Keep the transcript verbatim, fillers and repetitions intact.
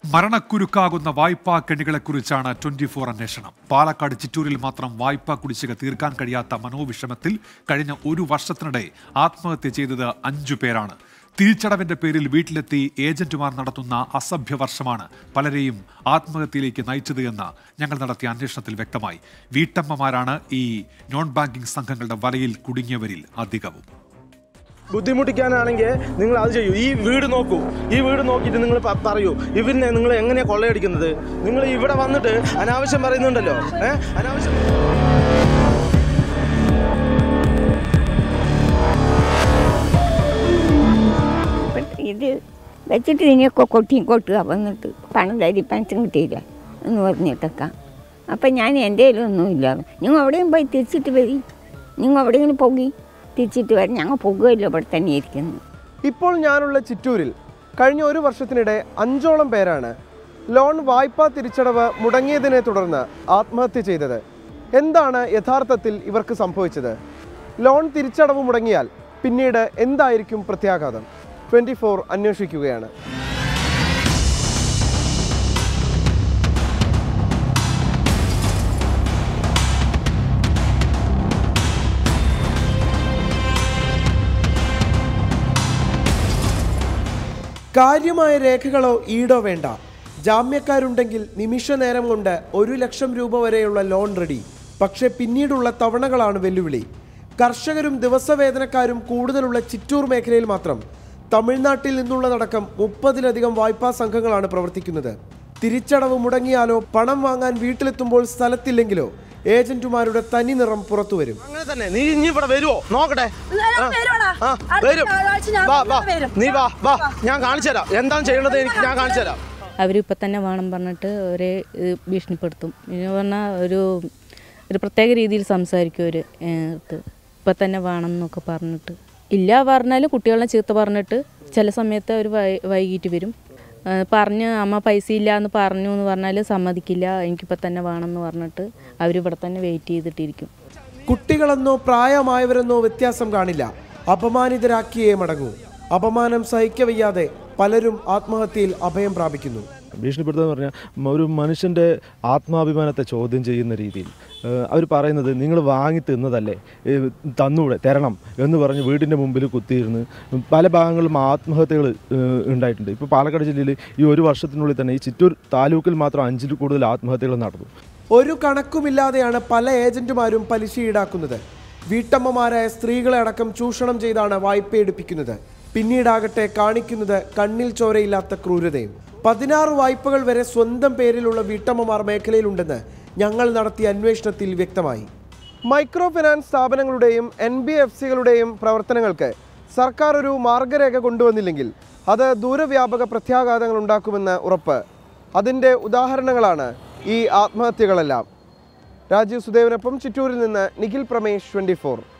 മരണക്കുരുക്കാകുന്ന വായ്പാ കെണികളെക്കുറിച്ചാണ് twenty four അന്വേഷണം. പാലക്കാട് ചിറ്റൂരിൽ മാത്രം വായ്പാ കുടിശ്ശിക തീർക്കാൻ കഴിയാത്ത മനോവിഷമത്തിൽ കഴിഞ്ഞ ഒരു വർഷത്തിനിടെ ആത്മഹത്യ ചെയ്തത് അഞ്ചു പേരാണ്. തിരിച്ചടവിന്റെ പേരിൽ വീട്ടിലെത്തി ഏജന്റുമാർ നടത്തുന്ന അസഭ്യവർഷമാണ് പലരെയും ആത്മഹത്യയിലേക്ക് നയിച്ചത് എന്ന് ഞങ്ങൾ നടത്തിയ അന്വേഷണത്തിൽ വ്യക്തമായി. വീട്ടമ്മമാരാണ് ഈ നോൺ ബാങ്കിംഗ് സംഘങ്ങളുടെ വലയിൽ കുടുങ്ങിയവരിൽ അധികവും. ബുദ്ധിമുട്ടിക്കാനാണെങ്കിൽ നിങ്ങൾ അത് ചെയ്യൂ. ഈ വീട് നോക്കൂ, ഈ വീട് നോക്കിയിട്ട് നിങ്ങൾ പറയൂ ഇവരിനെ നിങ്ങൾ എങ്ങനെയാണ് കൊള്ളയടിക്കുന്നത്. നിങ്ങൾ ഇവിടെ വന്നിട്ട് അനാവശ്യം പറയുന്നുണ്ടല്ലോ. ഏഹ് അനാവശ്യം ഇത് വെച്ചിട്ട് ഇനിയൊക്കെ കൊട്ടിയും കൊട്ടുക വന്നിട്ട് പണം തരി പെൻഷൻ കിട്ടിയില്ല എന്ന് പറഞ്ഞിട്ടൊക്കെ. അപ്പം ഞാൻ എൻ്റെ കയ്യിലൊന്നുമില്ല. നിങ്ങൾ എവിടെയും പോയി തിരിച്ചിട്ട് വരി, നിങ്ങൾ എവിടെയെങ്കിലും പോകി തിരിച്ചിട്ട് വരും. ഞങ്ങൾ പോകുകയില്ല, ഇവിടെ തന്നെ ഇരിക്കുന്നു. ഇപ്പോൾ ഞാനുള്ള ചിറ്റൂരിൽ കഴിഞ്ഞ ഒരു വർഷത്തിനിടെ അഞ്ചോളം പേരാണ് ലോൺ വായ്പാ തിരിച്ചടവ് മുടങ്ങിയതിനെ തുടർന്ന് ആത്മഹത്യ ചെയ്തത്. എന്താണ് യഥാർത്ഥത്തിൽ ഇവർക്ക് സംഭവിച്ചത്? ലോൺ തിരിച്ചടവ് മുടങ്ങിയാൽ പിന്നീട് എന്തായിരിക്കും പ്രത്യാഘാതം? ട്വന്റി ഫോർ അന്വേഷിക്കുകയാണ്. കാര്യമായ രേഖകളോ ഈടോ വേണ്ട. ജാമ്യക്കാരുണ്ടെങ്കിൽ നിമിഷ നേരം കൊണ്ട് ഒരു ലക്ഷം രൂപ വരെയുള്ള ലോൺ റെഡി. പക്ഷേ പിന്നീടുള്ള തവണകളാണ് വെല്ലുവിളി. കർഷകരും ദിവസവേതനക്കാരും കൂടുതലുള്ള ചിറ്റൂർ മേഖലയിൽ മാത്രം തമിഴ്നാട്ടിൽ നിന്നുള്ളതടക്കം മുപ്പതിലധികം വായ്പാ സംഘങ്ങളാണ് പ്രവർത്തിക്കുന്നത്. തിരിച്ചടവ് മുടങ്ങിയാലോ പണം വാങ്ങാൻ വീട്ടിലെത്തുമ്പോൾ സ്ഥലത്തില്ലെങ്കിലോ ഏജന്റുമാരുടെ തനി നിറം പുറത്തു വരും. അങ്ങനെ തന്നെ. നീ ഇനി ഇവിടെ വരുവോ നോക്കട്ടെ. നീ വാ വാ, ഞാൻ കാണിച്ചു തരാം എന്താണ് ചെയ്യേണ്ടത്. എനിക്ക് ഞാൻ കാണിച്ചു തരാം. അവരിപ്പോൾ തന്നെ വേണം പറഞ്ഞിട്ട് അവരെ ഭീഷണിപ്പെടുത്തും. എന്ന് പറഞ്ഞാൽ ഒരു ഒരു പ്രത്യേക രീതിയിൽ സംസാരിക്കും. ഒരു ഇപ്പം തന്നെ വേണം എന്നൊക്കെ പറഞ്ഞിട്ട് ഇല്ല പറഞ്ഞാലും കുട്ടികളെ ചീത്ത പറഞ്ഞിട്ട് ചില സമയത്ത് അവർ വൈ വൈകിട്ട് വരും. പറഞ്ഞ് അമ്മ പൈസ ഇല്ല എന്ന് പറഞ്ഞു എന്ന് പറഞ്ഞാൽ സമ്മതിക്കില്ല, എനിക്കിപ്പോൾ തന്നെ വേണമെന്ന് പറഞ്ഞിട്ട് അവരിവിടെ തന്നെ വെയിറ്റ് ചെയ്തിട്ടിരിക്കും. കുട്ടികളെന്നോ പ്രായമായവരെന്നോ വ്യത്യാസം കാണില്ല. അപമാനിതരാക്കിയേ മടങ്ങൂ. അപമാനം സഹിക്കവയ്യാതെ പലരും ആത്മഹത്യയിൽ അഭയം പ്രാപിക്കുന്നു. ഭീഷണിപ്പെടുത്തുക പറഞ്ഞാൽ ഒരു മനുഷ്യൻ്റെ ആത്മാഭിമാനത്തെ ചോദ്യം ചെയ്യുന്ന രീതിയിൽ അവർ പറയുന്നത് നിങ്ങൾ വാങ്ങി തിന്നതല്ലേ, തന്നൂടെ തരണം എന്ന് പറഞ്ഞ് വീടിൻ്റെ മുമ്പിൽ കുത്തിയിരുന്ന് പല ഭാഗങ്ങളിലും ആത്മഹത്യകൾ ഉണ്ടായിട്ടുണ്ട്. ഇപ്പോൾ പാലക്കാട് ജില്ലയിൽ ഈ ഒരു വർഷത്തിനുള്ളിൽ തന്നെ ഈ ചിറ്റൂർ താലൂക്കിൽ മാത്രം അഞ്ചിൽ കൂടുതൽ ആത്മഹത്യകൾ നടന്നു. ഒരു കണക്കുമില്ലാതെയാണ് പല ഏജന്റുമാരും പലിശ ഈടാക്കുന്നത്. വീട്ടമ്മമാരായ സ്ത്രീകളെ അടക്കം ചൂഷണം ചെയ്താണ് വായ്പ എടുപ്പിക്കുന്നത്. പിന്നീടാകട്ടെ കാണിക്കുന്നത് കണ്ണിൽ ചോരയില്ലാത്ത ക്രൂരതയും. പതിനാറ് വായ്പകൾ വരെ സ്വന്തം പേരിലുള്ള വീട്ടമ്മമാർ മേഖലയിലുണ്ടെന്ന് ഞങ്ങൾ നടത്തിയ അന്വേഷണത്തിൽ വ്യക്തമായി. മൈക്രോ ഫിനാൻസ് സ്ഥാപനങ്ങളുടെയും എൻ ബി എഫ് സികളുടെയും പ്രവർത്തനങ്ങൾക്ക് സർക്കാർ ഒരു മാർഗരേഖ കൊണ്ടുവന്നില്ലെങ്കിൽ അത് ദൂരവ്യാപക പ്രത്യാഘാതങ്ങൾ ഉണ്ടാക്കുമെന്ന് ഉറപ്പ്. അതിൻ്റെ ഉദാഹരണങ്ങളാണ് ഈ ആത്മഹത്യകളെല്ലാം. രാജീവ് സുദേവനൊപ്പം ചിറ്റൂരിൽ നിന്ന് നിഖിൽ പ്രമേഷ്, ട്വന്റി ഫോർ.